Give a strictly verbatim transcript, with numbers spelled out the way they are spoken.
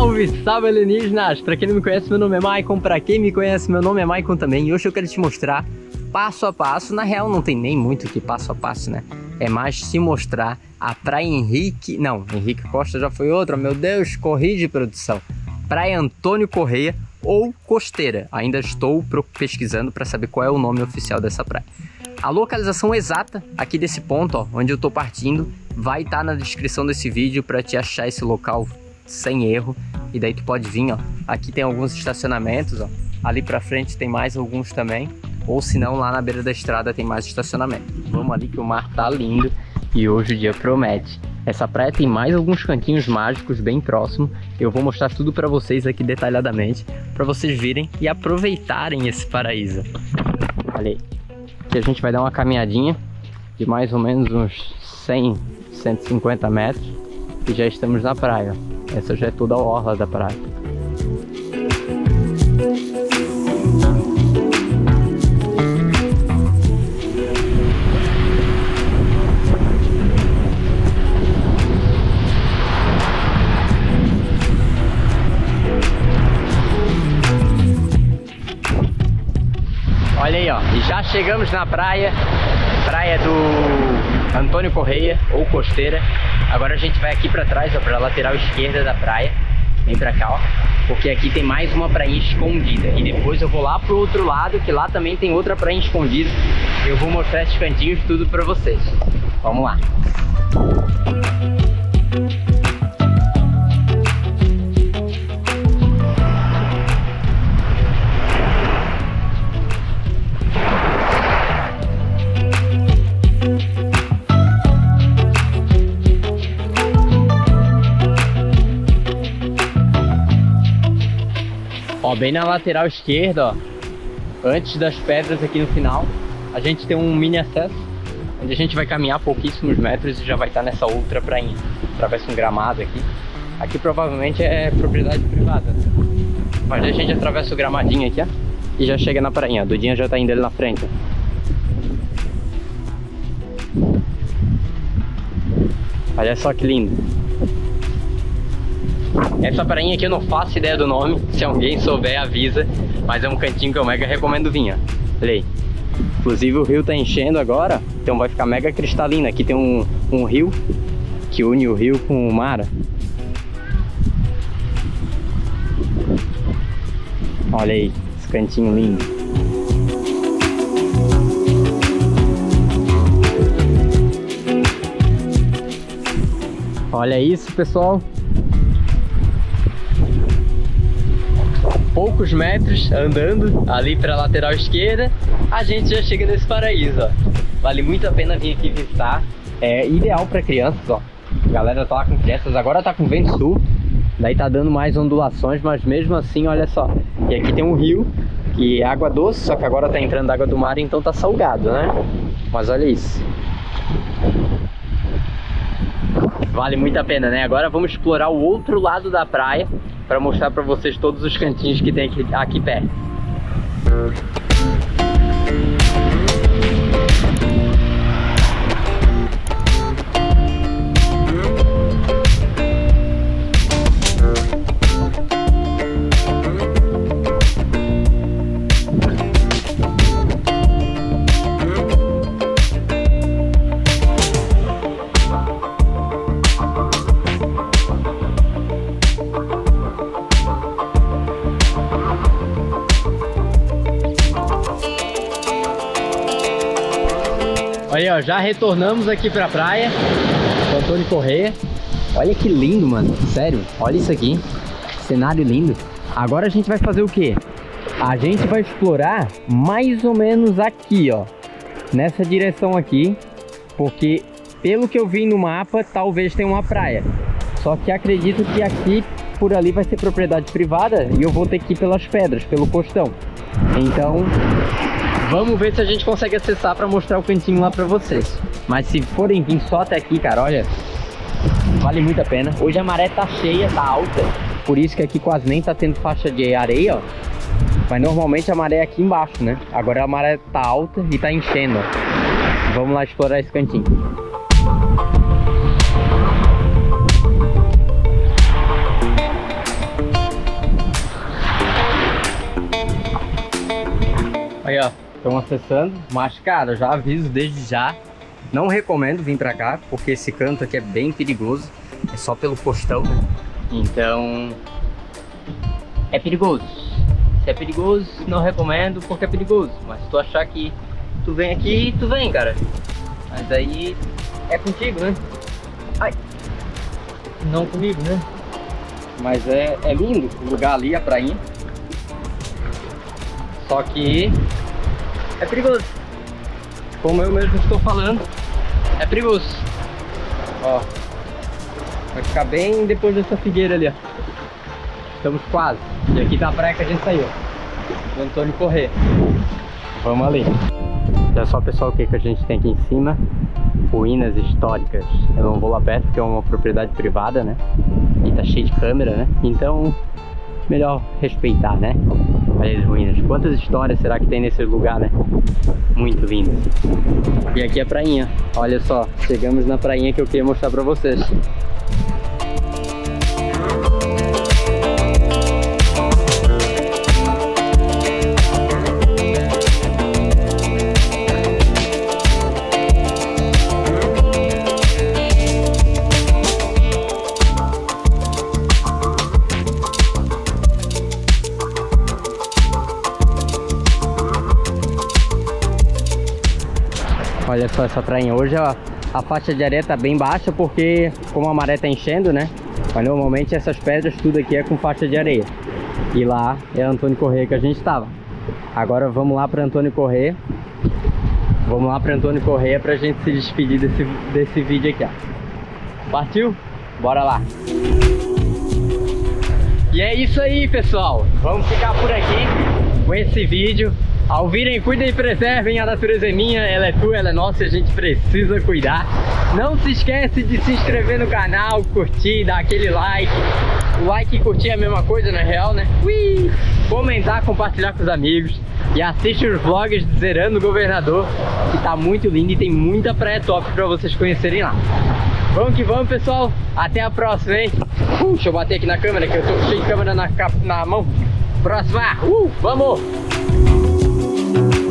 Salve, salve alienígenas! Pra quem não me conhece, meu nome é Maicon. Pra quem me conhece, meu nome é Maicon também. E hoje eu quero te mostrar passo a passo. Na real não tem nem muito que passo a passo, né? É mais se mostrar a Praia Henrique... Não, Henrique Costa já foi outra. Meu Deus, corrige, produção. Praia Antônio Correia ou Costeira. Ainda estou pesquisando para saber qual é o nome oficial dessa praia. A localização exata aqui desse ponto, ó, onde eu tô partindo, vai estar na descrição desse vídeo para te achar esse local sem erro. E daí tu pode vir, ó. Aqui tem alguns estacionamentos, ó. Ali pra frente tem mais alguns também. Ou se não, lá na beira da estrada tem mais estacionamento. Vamos ali que o mar tá lindo e hoje o dia promete. Essa praia tem mais alguns cantinhos mágicos bem próximo. Eu vou mostrar tudo pra vocês aqui detalhadamente, pra vocês virem e aproveitarem esse paraíso. Olha aí. Aqui a gente vai dar uma caminhadinha de mais ou menos uns cem, cento e cinquenta metros e já estamos na praia. Essa já é toda a orla da praia. Olha aí, ó, e já chegamos na praia, praia do Antônio Correia, ou Costeira. Agora a gente vai aqui pra trás, ó, pra lateral esquerda da praia. Vem pra cá, ó, porque aqui tem mais uma prainha escondida. E depois eu vou lá pro outro lado, que lá também tem outra prainha escondida. Eu vou mostrar esses cantinhos tudo pra vocês. Vamos lá. Ó, bem na lateral esquerda, ó, antes das pedras aqui no final, a gente tem um mini acesso, onde a gente vai caminhar pouquíssimos metros e já vai estar nessa outra prainha. Atravessa um gramado aqui. Aqui provavelmente é propriedade privada, mas a gente atravessa o gramadinho aqui, ó, e já chega na prainha. A Dudinha já tá indo ali na frente, ó. Olha só que lindo. Essa prainha aqui eu não faço ideia do nome, se alguém souber avisa, mas é um cantinho que eu mega recomendo vir, ó. Olha aí. Inclusive o rio tá enchendo agora, então vai ficar mega cristalino. Aqui tem um, um rio que une o rio com o mar. Olha aí, esse cantinho lindo. Olha isso, pessoal. Poucos metros andando ali para a lateral esquerda, a gente já chega nesse paraíso, ó. Vale muito a pena vir aqui visitar. É ideal para crianças, ó. A galera tá lá com crianças, agora tá com vento sul, daí tá dando mais ondulações, mas mesmo assim, olha só. E aqui tem um rio, que é água doce, só que agora tá entrando água do mar, então tá salgado, né? Mas olha isso. Vale muito a pena, né? Agora vamos explorar o outro lado da praia para mostrar para vocês todos os cantinhos que tem aqui, aqui perto. Aí, ó, já retornamos aqui pra praia do Antônio Correia. Olha que lindo, mano. Sério, olha isso aqui. Cenário lindo. Agora a gente vai fazer o quê? A gente vai explorar mais ou menos aqui, ó. Nessa direção aqui. Porque, pelo que eu vi no mapa, talvez tenha uma praia. Só que acredito que aqui, por ali, vai ser propriedade privada. E eu vou ter que ir pelas pedras, pelo costão. Então... vamos ver se a gente consegue acessar para mostrar o cantinho lá para vocês. Mas se forem vir só até aqui, cara, olha, vale muito a pena. Hoje a maré tá cheia, tá alta, por isso que aqui quase nem tá tendo faixa de areia, ó. Mas normalmente a maré é aqui embaixo, né? Agora a maré tá alta e tá enchendo, ó. Vamos lá explorar esse cantinho. Aí, ó, estão acessando, mas cara, eu já aviso desde já, não recomendo vir pra cá, porque esse canto aqui é bem perigoso, é só pelo costão, né? Então, é perigoso. Se é perigoso, não recomendo porque é perigoso, mas se tu achar que tu vem aqui, tu vem, cara. Mas aí é contigo, né? Ai, não comigo, né? Mas é, é lindo o lugar ali, a prainha. Só que é perigoso. Como eu mesmo estou falando, é perigoso. Ó, vai ficar bem depois dessa figueira ali, ó. Estamos quase. E aqui tá a praia que a gente saiu, do Antônio Corrêa. Vamos ali. Olha só, pessoal, o que, que a gente tem aqui em cima. Ruínas históricas. Eu não vou lá perto porque é uma propriedade privada, né? E tá cheio de câmera, né? Então, melhor respeitar, né? Olha as ruínas. Quantas histórias será que tem nesse lugar, né? Muito lindo. E aqui é a prainha. Olha só, chegamos na prainha que eu queria mostrar pra vocês. Olha só essa prainha. Hoje a, a faixa de areia tá bem baixa porque como a maré tá enchendo, né? Mas normalmente essas pedras tudo aqui é com faixa de areia. E lá é Antônio Corrêa que a gente estava. Agora vamos lá para Antônio Corrêa. Vamos lá para Antônio Corrêa pra gente se despedir desse, desse vídeo aqui, ó. Partiu? Bora lá! E é isso aí, pessoal. Vamos ficar por aqui com esse vídeo. Ao virem, cuidem e preservem, a natureza é minha, ela é tua, ela é nossa e a gente precisa cuidar. Não se esquece de se inscrever no canal, curtir, dar aquele like. O like e curtir é a mesma coisa, não é real, né? Ui! Comentar, compartilhar com os amigos. E assiste os vlogs de Zerando o Governador, que tá muito lindo e tem muita praia top pra vocês conhecerem lá. Vamos que vamos, pessoal. Até a próxima, hein? Uh, deixa eu bater aqui na câmera, que eu tô cheio de câmera na, na mão. Próxima! Uh, vamos!